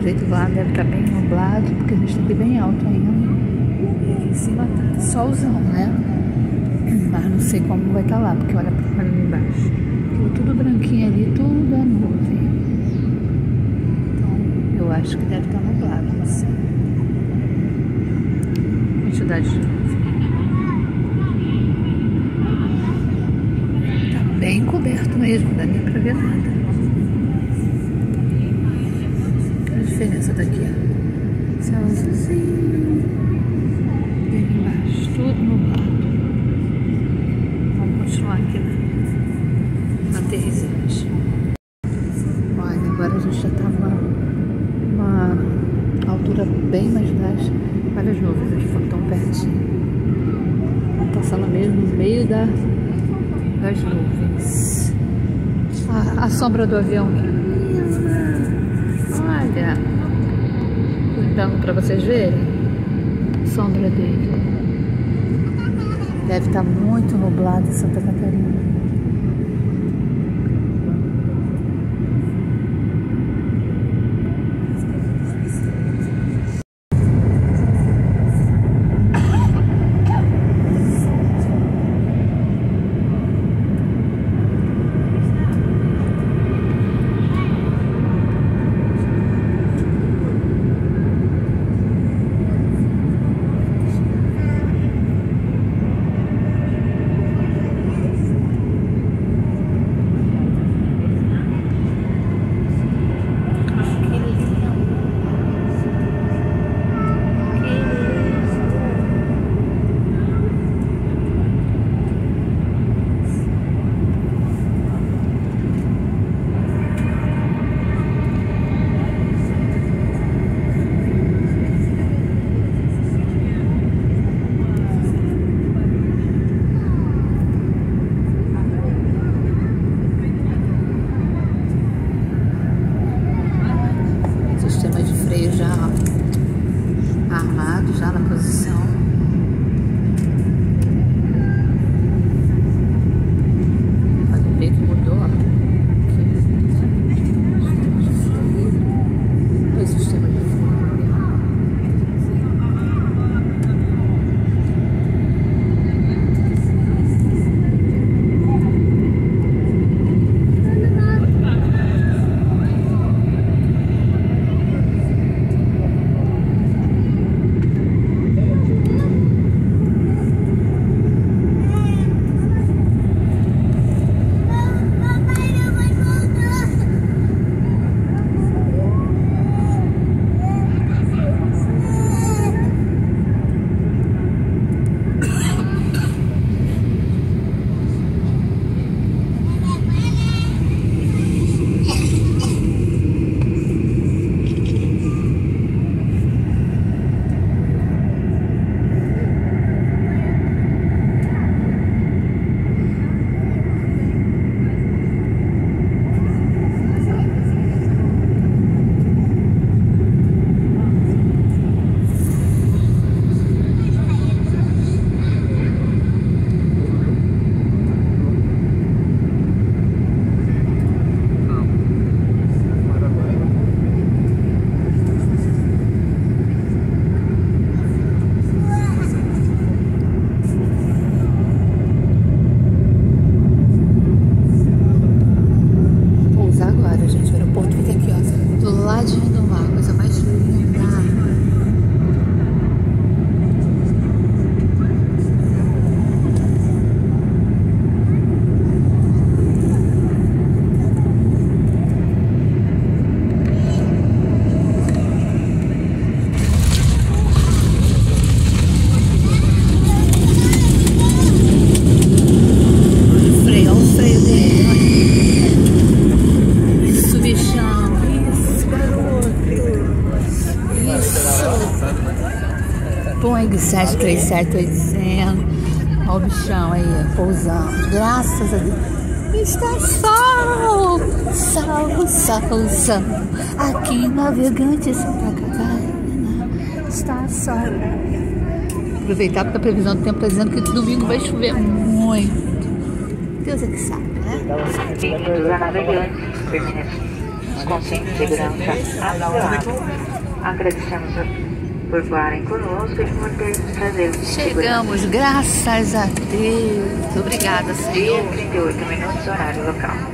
pelo jeito lá deve estar bem nublado, porque a gente está aqui bem alto ainda. E aqui em cima tá solzão, né? Mas não sei como vai estar lá, porque olha para embaixo. Tudo branquinho ali, tudo é nuvem. Então, eu acho que deve estar nublado, não sei. Quantidade de nuvem. Tá bem coberto mesmo, não dá nem pra ver nada. Olha a diferença daqui, ó. Céu azulzinho. E aqui embaixo, tudo nublado. Vamos continuar aqui, né? Na Terresite. Olha, agora a gente já tá numa altura bem mais baixa. Olha as nuvens aqui, quando estão pertinho. Vamos passando mesmo no meio das nuvens. A sombra do avião. Olha. Dando pra vocês verem. A sombra dele. Deve estar muito nublado em Santa Catarina. Armado já na posição. Pode ver que mudou. Dois sistemas de freio. Boeing 737-800. Olha o bichão aí, pousando. Graças a Deus. Está sol, sol, sol, sol. Aqui navegante Santa Catarina. Está sol. Aproveitar porque a previsão do tempo está dizendo que domingo vai chover muito. Deus é que sabe, né? com cinto de segurança afivelado. Agradecemos por voarem conosco e por ter trazido de Chegamos, graças a Deus. Obrigada, Senhor. Dia 38 minutos, horário local.